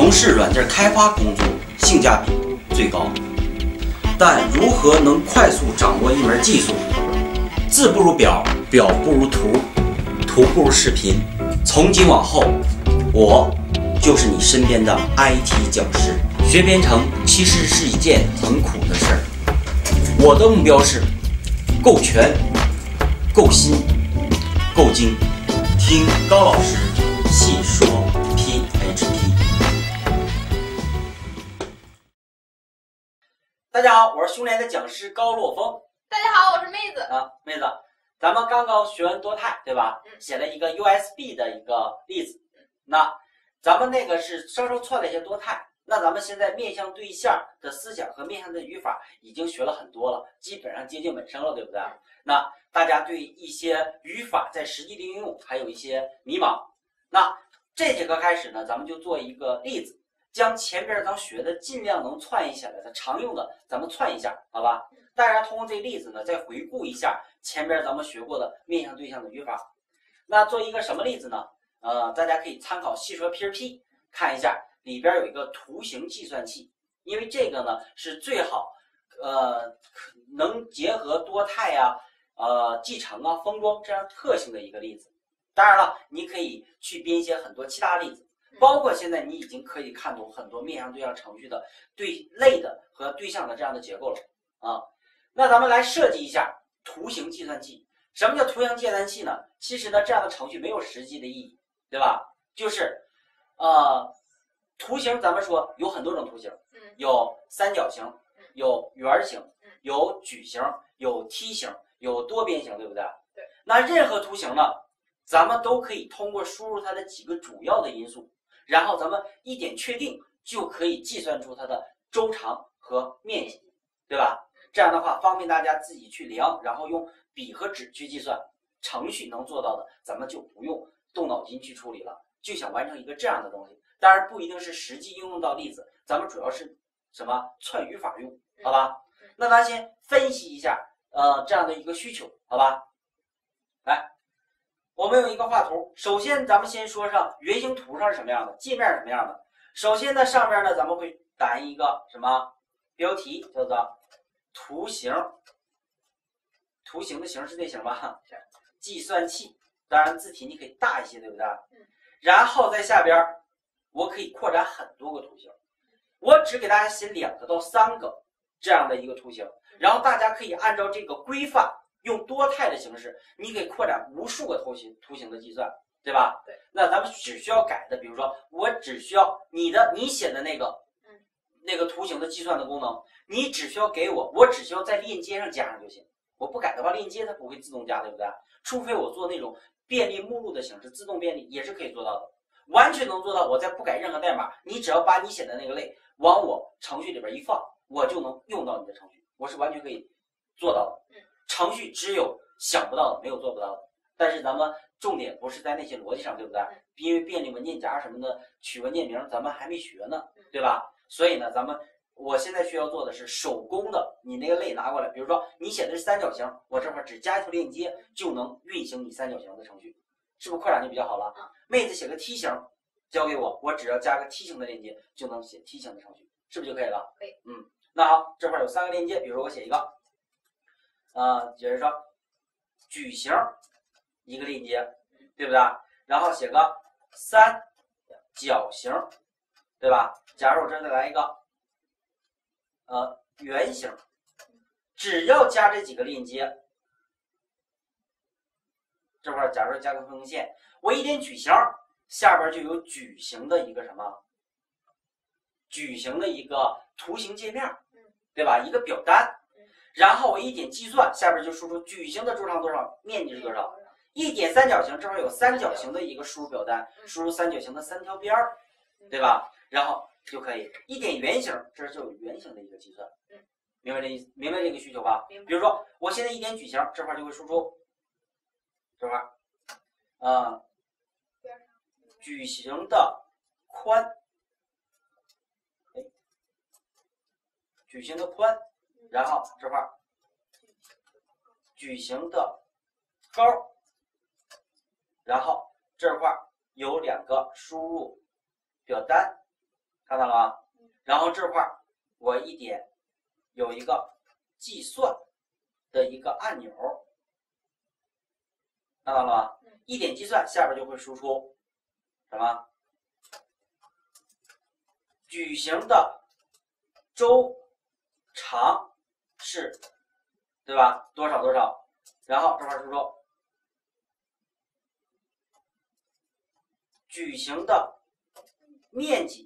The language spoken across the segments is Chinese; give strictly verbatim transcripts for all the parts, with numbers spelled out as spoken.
从事软件开发工作性价比最高。但如何能快速掌握一门技术？字不如表，表不如图，图不如视频。从今往后，我就是你身边的 I T 讲师。学编程其实是一件很苦的事儿。我的目标是够全、够新、够精。听高老师细说 P H P。大家好，我是兄联的讲师高洛峰。 大家好，我是妹子啊，妹子，咱们刚刚学完多态，对吧？嗯，写了一个 U S B 的一个例子。那咱们那个是稍稍篡了一些多态。那咱们现在面向对象的思想和面向的语法已经学了很多了，基本上接近尾声了，对不对？那大家对一些语法在实际的应用还有一些迷茫。那这节课开始呢，咱们就做一个例子，将前边咱学的尽量能串译下来的常用的，咱们串一下，好吧？当然通过这个例子呢，再回顾一下前边咱们学过的面向对象的语法。那做一个什么例子呢？呃，大家可以参考细说 P H P 看一下。里边有一个图形计算器，因为这个呢是最好，呃，能结合多态呀、啊、呃继承啊、封装这样特性的一个例子。当然了，你可以去编写很多其他例子，包括现在你已经可以看懂很多面向对象程序的对类的和对象的这样的结构了啊。那咱们来设计一下图形计算器。什么叫图形计算器呢？其实呢，这样的程序没有实际的意义，对吧？就是呃。图形咱们说有很多种图形，有三角形，有圆形，有矩形，有梯形，有多边形，对不对？ 对。 那任何图形呢，咱们都可以通过输入它的几个主要的因素，然后咱们一点确定就可以计算出它的周长和面积，对吧？这样的话方便大家自己去量，然后用笔和纸去计算。程序能做到的，咱们就不用动脑筋去处理了，就想完成一个这样的东西。当然不一定是实际应用到例子，咱们主要是什么串语法用，好吧？那咱先分析一下，呃，这样的一个需求，好吧？来，我们用一个画图，首先咱们先说上原型图上是什么样的，界面是什么样的。首先呢，上面呢咱们会打一个什么标题，叫做图形，图形的形是这形吧？计算器，当然字体你可以大一些，对不对？然后在下边。我可以扩展很多个图形，我只给大家写两个到三个这样的一个图形，然后大家可以按照这个规范，用多态的形式，你可以扩展无数个图形图形的计算，对吧？ 对。 那咱们只需要改的，比如说我只需要你的你写的那个，嗯，那个图形的计算的功能，你只需要给我，我只需要在链接上加上就行。我不改的话，链接它不会自动加，对不对？除非我做那种便利目录的形式，自动便利也是可以做到的。完全能做到，我再不改任何代码，你只要把你写的那个类往我程序里边一放，我就能用到你的程序，我是完全可以做到的。程序只有想不到的，没有做不到的。但是咱们重点不是在那些逻辑上，对不对？因为便利文件夹什么的取文件名咱们还没学呢，对吧？所以呢，咱们我现在需要做的是手工的，你那个类拿过来，比如说你写的是三角形，我这块只加一条链接就能运行你三角形的程序。是不是扩展就比较好了？妹子写个梯形，交给我，我只要加个梯形的链接就能写梯形的程序，是不是就可以了？ 可以。 嗯，那好，这块有三个链接，比如说我写一个，呃，比如说矩形一个链接，对不对？然后写个三角形，对吧？假如我这再来一个，呃，圆形，只要加这几个链接。这块假如加个分横线，我一点矩形，下边就有矩形的一个什么？矩形的一个图形界面，对吧？一个表单。然后我一点计算，下边就输出矩形的周长多少，面积是多少。一点三角形，这块有三角形的一个输入表单，输入三角形的三条边儿，对吧？然后就可以一点圆形，这就有圆形的一个计算。明白这意思？明白这个需求吧？比如说我现在一点矩形，这块就会输出。这块，呃，矩形的宽，哎，矩形的宽，然后这块矩形的高，然后这块有两个输入表单， 看到了吗？然后这块儿我一点有一个计算的一个按钮，看到了吗？一点计算，下边就会输出什么？矩形的周长是，对吧？多少多少？然后这块输出矩形的面积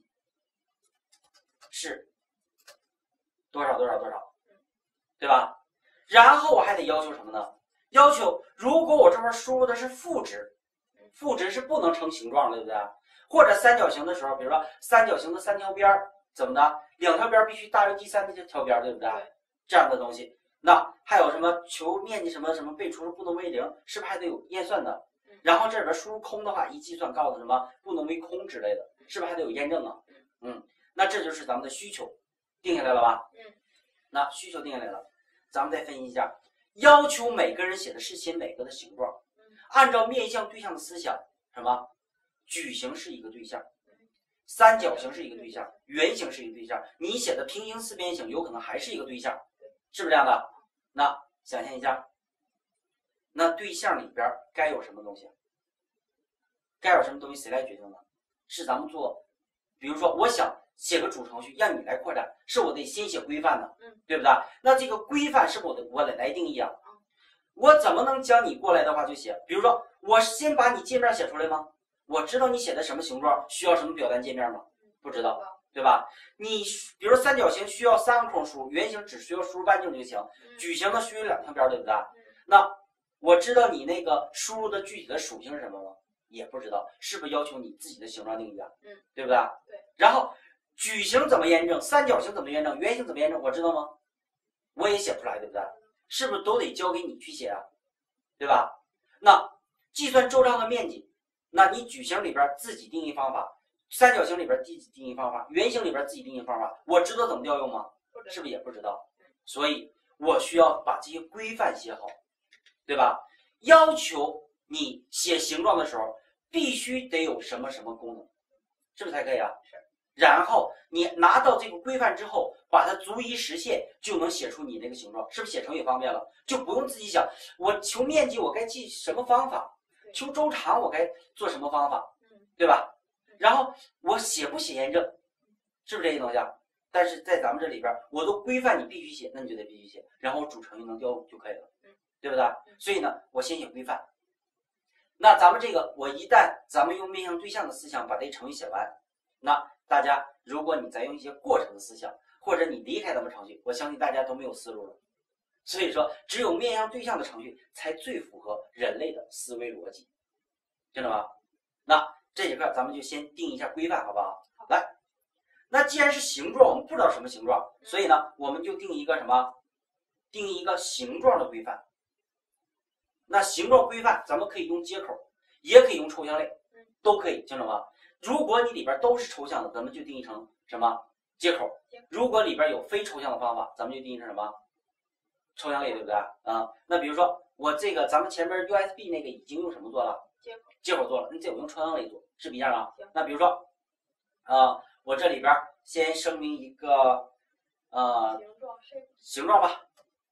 是多少多少多少，对吧？然后我还得要求什么呢？要求如果我这块输入的是负值，负值是不能成形状的，对不对？或者三角形的时候，比如说三角形的三条边儿怎么的，两条边必须大于第三条边，对不对？对，这样的东西。那还有什么求面积什么什么被除数不能为零，是不是还得有验算的？然后这里边输入空的话，一计算告诉什么不能为空之类的，是不是还得有验证啊？嗯，那这就是咱们的需求定下来了吧？嗯，那需求定下来了，咱们再分析一下，要求每个人写的是写每个的形状，按照面向对象的思想，什么矩形是一个对象，三角形是一个对象，圆形是一个对象，你写的平行四边形有可能还是一个对象，是不是这样的？那想象一下，那对象里边该有什么东西？该有什么东西谁来决定呢？是咱们做，比如说我想写个主程序让你来扩展，是我得先写规范的，对不对？那这个规范是不是我得我得来定义啊？我怎么能将你过来的话就写？比如说我先把你界面写出来吗？我知道你写的什么形状，需要什么表单界面吗？不知道，对吧？你比如说三角形需要三个空输入，圆形只需要输入半径就行，矩形的需要两条边，对不对？那我知道你那个输入的具体的属性是什么吗？也不知道，是不是要求你自己的形状定义啊？嗯，对不对？对。然后矩形怎么验证？三角形怎么验证？圆形怎么验证？我知道吗？我也写不出来，对不对？是不是都得交给你去写啊？对吧？那计算周长的面积，那你矩形里边自己定义方法，三角形里边自己定义方法，圆形里边自己定义方法，我知道怎么调用吗？是不是也不知道？所以我需要把这些规范写好，对吧？要求你写形状的时候必须得有什么什么功能，是不是才可以啊？是。然后你拿到这个规范之后，把它逐一实现，就能写出你那个形状，是不是写成也方便了？就不用自己想，我求面积我该记什么方法，求周长我该做什么方法，对吧？然后我写不写验证，是不是这些东西啊？但是在咱们这里边，我都规范你必须写，那你就得必须写，然后主程序能调用就可以了，对不对？所以呢，我先写规范。那咱们这个，我一旦咱们用面向对象的思想把这程序写完，那大家如果你再用一些过程的思想，或者你离开咱们程序，我相信大家都没有思路了。所以说，只有面向对象的程序才最符合人类的思维逻辑，听懂吗？那这节课咱们就先定一下规范，好不好？来，那既然是形状，我们不知道什么形状，所以呢，我们就定一个什么？定一个形状的规范。那形状规范，咱们可以用接口，也可以用抽象类，都可以，听懂吗？如果你里边都是抽象的，咱们就定义成什么？接口。如果里边有非抽象的方法，咱们就定义成什么？抽象类，对不对？啊、嗯，那比如说我这个，咱们前面 U S B 那个已经用什么做了？接口。接口做了，那这我用抽象类做，是不是一样啊？那比如说，啊、呃，我这里边先声明一个，呃，形状 shape 形状吧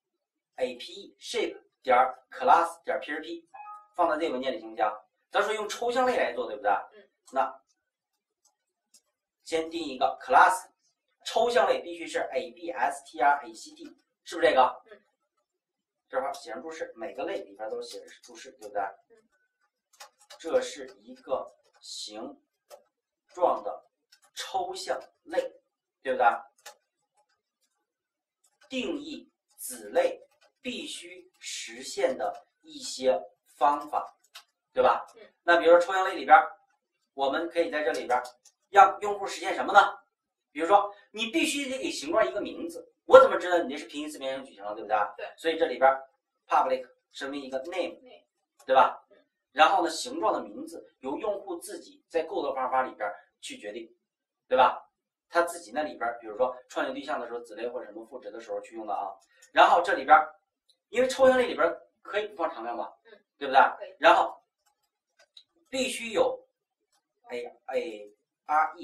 ，A P E shape 点 class 点 P H P 放在这个文件里行不行？咱说用抽象类来做，对不对？嗯。那先定一个 class， 抽象类必须是 A B S T R A C T， 是不是这个？嗯。这块写上注释，每个类里边都写的是注释，对不对？嗯。这是一个形状的抽象类，对不对？定义子类必须实现的一些方法，对吧？嗯。那比如说抽象类里边，我们可以在这里边让用户实现什么呢？比如说，你必须得给形状一个名字，我怎么知道你这是平行四边形矩形了，对不对？对。所以这里边 public 声明一个 name， 对吧？然后呢，形状的名字由用户自己在构造方法里边去决定，对吧？他自己那里边，比如说创建对象的时候，子类或者什么赋值的时候去用的啊。然后这里边，因为抽象类里边可以不放常量吧，嗯，对不对？然后必须有 A A R E A，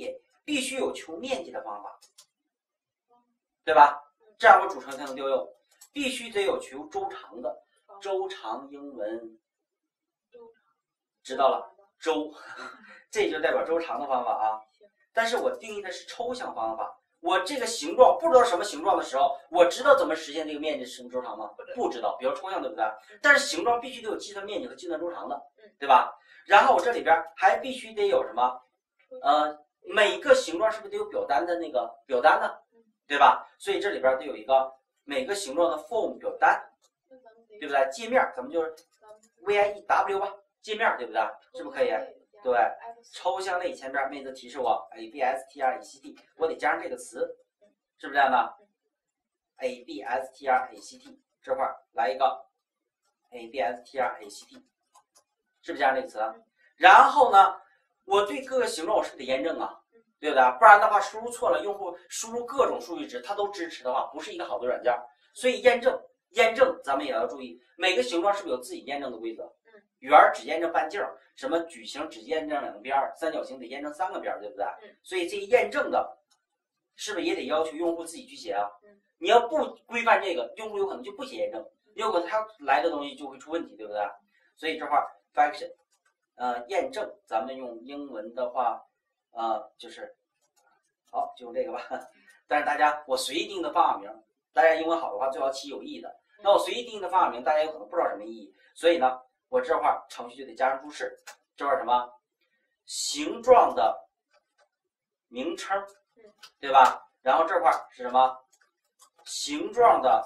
必须有求面积的方法，对吧？这样我主程才能调用。必须得有求周长的，周长英文知道了，周，这就代表周长的方法啊。但是我定义的是抽象方法，我这个形状不知道什么形状的时候，我知道怎么实现这个面积是周长吗？不知道，比较抽象，对不对？但是形状必须得有计算面积和计算周长的，对吧？然后我这里边还必须得有什么？呃，每个形状是不是得有表单的那个表单呢？对吧？所以这里边得有一个每个形状的 form 表单，对不对？界面咱们就是 V I E W 吧，界面对不对？是不是可以？对，抽象类前边妹子提示我 A B S T R A C T， 我得加上这个词，是不是这样的 ？A B S T R A C T 这块来一个 A B S T R A C T， 是不是加上这个词？然后呢，我对各个形状我是不是得验证啊？对不对？不然的话，输入错了，用户输入各种数据值，它都支持的话，不是一个好的软件。所以验证，验证咱们也要注意，每个形状是不是有自己验证的规则？圆儿只验证半径，什么矩形只验证两个边儿，三角形得验证三个边儿，对不对？所以这个验证的，是不是也得要求用户自己去写啊？你要不规范这个，用户有可能就不写验证，有可能他来的东西就会出问题，对不对？所以这块 function， 呃，验证，咱们用英文的话。呃，就是好，就用这个吧。但是大家，我随意定的方法名，大家英文好的话，最好起有意义的。那我随意定的方法名，大家有可能不知道什么意义，所以呢，我这块程序就得加上注释，这块什么形状的名称，对吧？然后这块是什么形状的，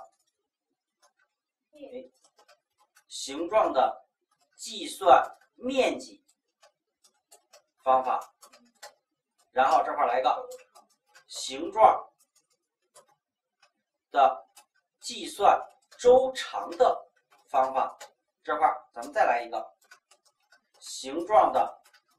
哎，形状的计算面积方法。然后这块来一个形状的计算周长的方法，这块咱们再来一个形状的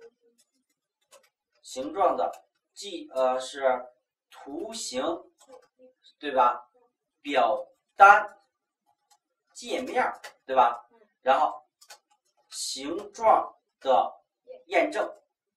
形状的计呃是图形，对吧？表单界面，对吧？然后形状的验证。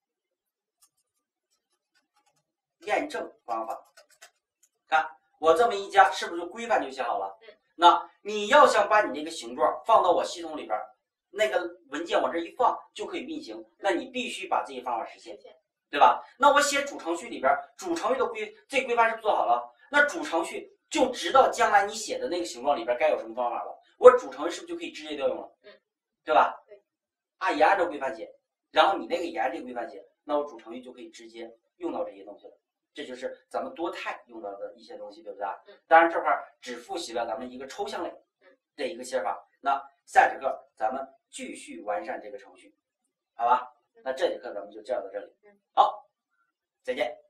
验证方法，看我这么一加，是不是就规范就写好了？嗯。那你要想把你这个形状放到我系统里边，那个文件往这一放就可以运行，那你必须把这些方法实现，对吧？那我写主程序里边，主程序的规这规范是不是做好了？那主程序就知道将来你写的那个形状里边该有什么方法了。我主程序是不是就可以直接调用了？嗯，对吧？对。啊，也按照规范写，然后你那个也按这个规范写，那我主程序就可以直接用到这些东西了。这就是咱们多态用到的一些东西，对不对？当然这块只复习了咱们一个抽象类的一个写法。那下节课咱们继续完善这个程序，好吧？那这节课咱们就教到这里，好，再见。